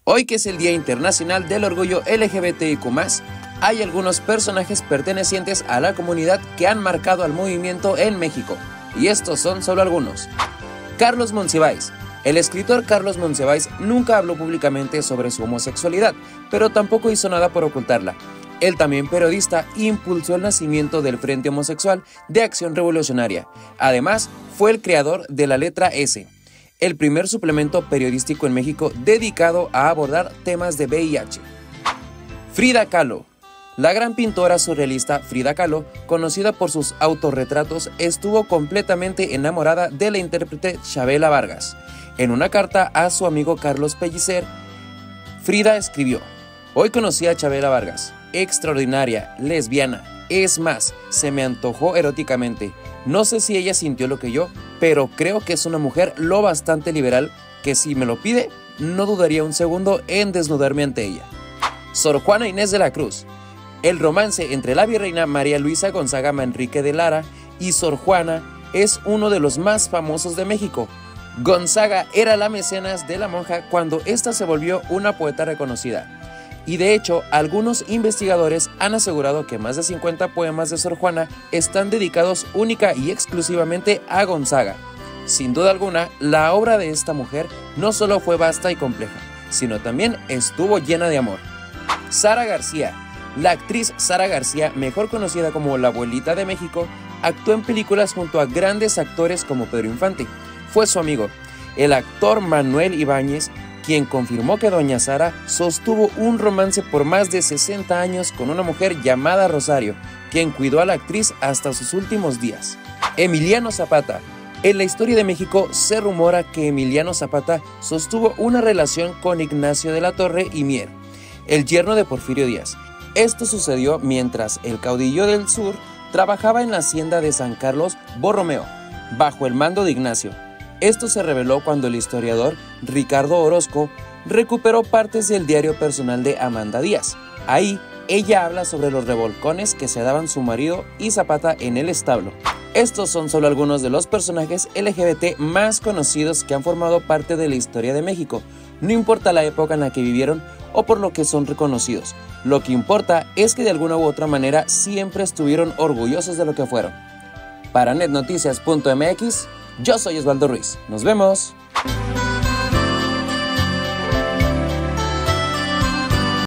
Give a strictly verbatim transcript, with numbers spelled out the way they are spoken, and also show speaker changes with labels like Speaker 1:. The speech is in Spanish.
Speaker 1: Hoy, que es el Día Internacional del Orgullo L G B T I Q más, hay algunos personajes pertenecientes a la comunidad que han marcado al movimiento en México, y estos son solo algunos. Carlos Monsiváis. El escritor Carlos Monsiváis nunca habló públicamente sobre su homosexualidad, pero tampoco hizo nada por ocultarla. Él, también periodista, impulsó el nacimiento del Frente Homosexual de Acción Revolucionaria. Además, fue el creador de La Letra S, el primer suplemento periodístico en México dedicado a abordar temas de V I H. Frida Kahlo. La gran pintora surrealista Frida Kahlo, conocida por sus autorretratos, estuvo completamente enamorada de la intérprete Chavela Vargas. En una carta a su amigo Carlos Pellicer, Frida escribió: "Hoy conocí a Chavela Vargas, extraordinaria, lesbiana, es más, se me antojó eróticamente. No sé si ella sintió lo que yo, pero creo que es una mujer lo bastante liberal que, si me lo pide, no dudaría un segundo en desnudarme ante ella". Sor Juana Inés de la Cruz. El romance entre la virreina María Luisa Gonzaga Manrique de Lara y Sor Juana es uno de los más famosos de México. Gonzaga era la mecenas de la monja cuando ésta se volvió una poeta reconocida. Y de hecho, algunos investigadores han asegurado que más de cincuenta poemas de Sor Juana están dedicados única y exclusivamente a Gonzaga. Sin duda alguna, la obra de esta mujer no solo fue vasta y compleja, sino también estuvo llena de amor. Sara García. La actriz Sara García, mejor conocida como la Abuelita de México, actuó en películas junto a grandes actores como Pedro Infante. Fue su amigo, el actor Manuel Ibáñez, quien confirmó que doña Sara sostuvo un romance por más de sesenta años con una mujer llamada Rosario, quien cuidó a la actriz hasta sus últimos días. Emiliano Zapata. En la historia de México se rumora que Emiliano Zapata sostuvo una relación con Ignacio de la Torre y Mier, el yerno de Porfirio Díaz. Esto sucedió mientras el caudillo del sur trabajaba en la hacienda de San Carlos Borromeo, bajo el mando de Ignacio. Esto se reveló cuando el historiador Ricardo Orozco recuperó partes del diario personal de Amanda Díaz. Ahí, ella habla sobre los revolcones que se daban su marido y Zapata en el establo. Estos son solo algunos de los personajes L G B T más conocidos que han formado parte de la historia de México. No importa la época en la que vivieron o por lo que son reconocidos. Lo que importa es que de alguna u otra manera siempre estuvieron orgullosos de lo que fueron. Para net noticias punto m x, yo soy Osvaldo Ruiz. Nos vemos.